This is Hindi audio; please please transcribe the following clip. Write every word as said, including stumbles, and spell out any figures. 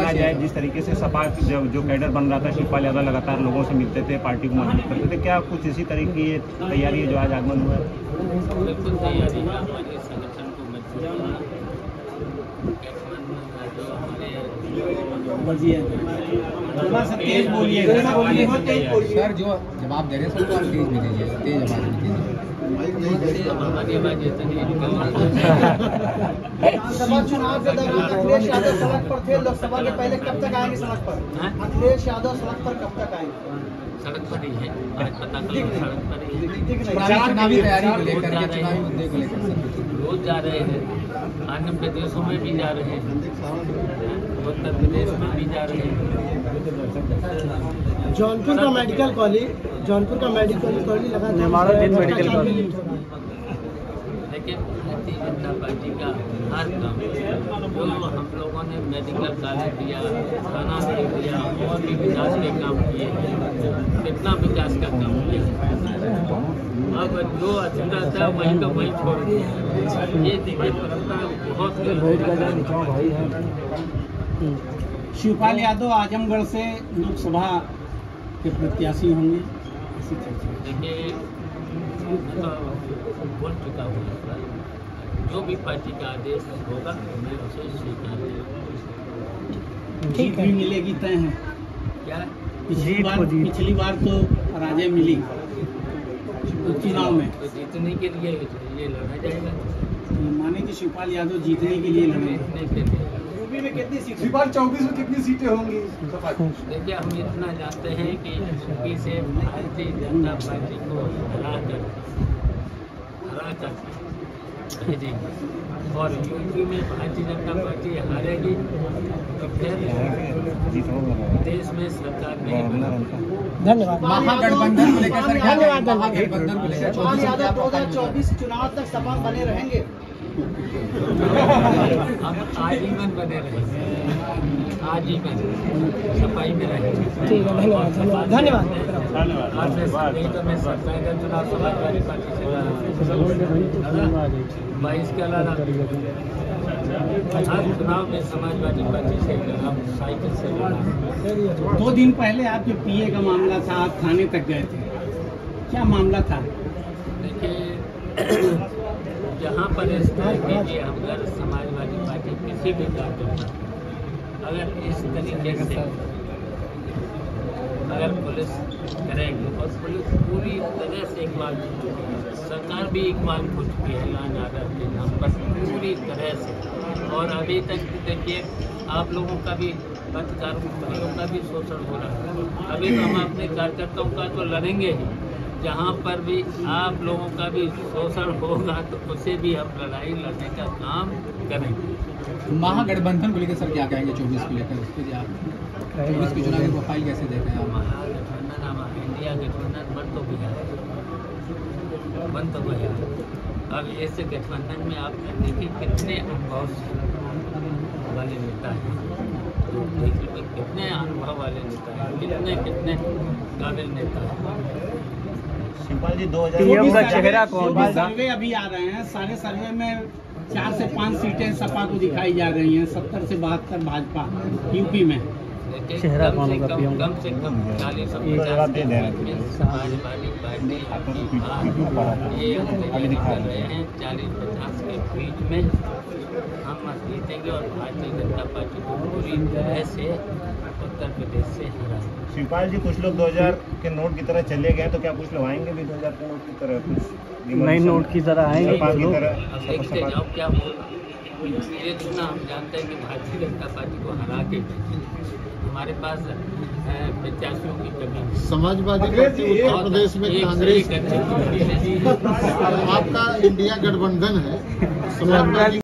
देखा जाए जिस तरीके से सपा जो जो कैडर बन रहा था, शिवपाल यादव लगातार लोगों से मिलते थे, पार्टी को मजबूत करते थे, क्या कुछ इसी तरह की ये तैयारी है जो आज आगमन हुआ है? बिल्कुल तैयारी है हमारे संगठन को मजबूत बोलिए सर। जो जवाब दे रहे हैं सबको आप तेज भी दीजिए, तेज आवाज में दीजिए। हमारी आवाज इतनी विधानसभा चुनाव के दौरान अखिलेश यादव सड़क पर थे, लोकसभा के पहले कब तक आएंगे सड़क पर? अखिलेश यादव सड़क पर कब तक आएंगे? सड़क पर ही है, आज पता करो सड़क पर ही है। चुनावी तैयारी को लेकर के, चुनावी मुद्दे को लेकर रोज जा रहे हैं, अन्य प्रदेशों में भी जा रहे हैं, उत्तर प्रदेश में भी जा रहे हैं। जौनपुर का मेडिकल कॉलेज जौनपुर का मेडिकल कॉलेज हमारा मेडिकल कॉलेज लेकिन भारतीय जनता पार्टी का हर काम जो हम लोगों ने मेडिकल कॉलेज दिया, थाना दिया और भी विकास के काम किए हैं, कितना विकास का काम किया। अब जो अधूरा था वहीं तो वहीं छोड़ दिया। ये देखिए परंपरा बहुत भाई है। शिवपाल यादव आजमगढ़ से लोकसभा के प्रत्याशी होंगे, देखिए तो बोल चुका हूँ, जो भी पार्टी का आदेश होगा मैं उसे स्वीकार करूँगा। जीत भी मिलेगी तय है क्या? पिछली बार पिछली बार तो पराजय मिली चुनाव में, तो जीतने के लिए ये लड़ा जाएगा। माने कि शिवपाल यादव जीतने के लिए लड़े। जीतने के लिए यूपी में कितनी सीटें? शिवपाल चौबीस में कितनी सीटें होंगी? देखिए हम इतना जानते हैं कि यूपी से भारतीय जनता पार्टी को हरा कर हरा कर भेजेंगे और यूपी में भारतीय जनता पार्टी हारेगी तो फिर देश में सरकार नहीं बनेगी। धन्यवाद। महागठबंधन को लेकर सर, धन्यवाद। महागठबंधन को लेकर शिवपाल यादव दो हजार चौबीस चुनाव तक सपा बने रहेंगे। हम आजीवन बने रहेंगे, आजीवन सफाई में रहेंगे। ठीक है, धन्यवाद धन्यवाद धन्यवाद। नहीं तो मैं सरकार का चुनाव समाजवादी पार्टी से बाईस के अलावा हर चुनाव में समाजवादी पार्टी से हम साइकिल से। दो दिन पहले आपके पीए का मामला था, आप थाने तक गए थे, क्या मामला था? देखिए जहाँ पर इस तरह की अगर समाजवादी पार्टी किसी भी कार्यकर्ता अगर इस तरीके से अगर पुलिस करेगी और पुलिस पूरी तरह से इकबाल हो चुकी है, सरकार भी इकबाल हो चुकी है लॉ एंड ऑर्डर के नाम पर पूरी तरह से, और अभी तक देखिए आप लोगों का भी पत्रकारों भाइयों का भी शोषण हो रहा है। अभी तो हम अपने कार्यकर्ताओं का तो लड़ेंगे ही, जहाँ पर भी आप लोगों का भी शोषण होगा तो उसे भी हम लड़ाई लड़ने का काम करेंगे। महागठबंधन को लेकर सर क्या कहेंगे? चौबीस को लेकर उसके लिए आप चौबीस की चुनावी प्रोफाइल कैसे देख रहे हैं? महागठबंधन हमारा इंडिया गठबंधन बन तो गया बन तो गया अब ऐसे गठबंधन में आप देखिए कितने अनुभव वाले नेता हैं, कितने अनुभव वाले नेता हैं, कितने कितने काबिल नेता हैं। शिवपाल जी दो हजार चेहरा कौन? सर्वे अभी आ रहे हैं, सारे सर्वे में चार से पाँच सीटें सपा को दिखाई जा रही हैं, सत्तर से बहत्तर भाजपा यूपी में। चेहरा कौन होगा? कम से कम चालीस समाजवादी पार्टी ये दिखा रहे हैं, चालीस पचास के बीच में हम मत जीतेंगे और भारतीय जनता पार्टी को पूरी तरह से उत्तर प्रदेश से हराएंगे। शिवपाल जी कुछ लोग दो हज़ार के नोट की तरह चले गए, तो क्या कुछ लोग आएंगे भी दो हज़ार के नोट की तरह? कुछ नए नोट की तरह आएंगे की तरह? देखते जाओ क्या होगा। ये इतना हम जानते हैं कि भारतीय जनता पार्टी को हरा के हमारे पास प्रत्याशियों की कमी। समाजवादी पार्टी उत्तर प्रदेश में कांग्रेस आपका इंडिया गठबंधन है, समाजवादी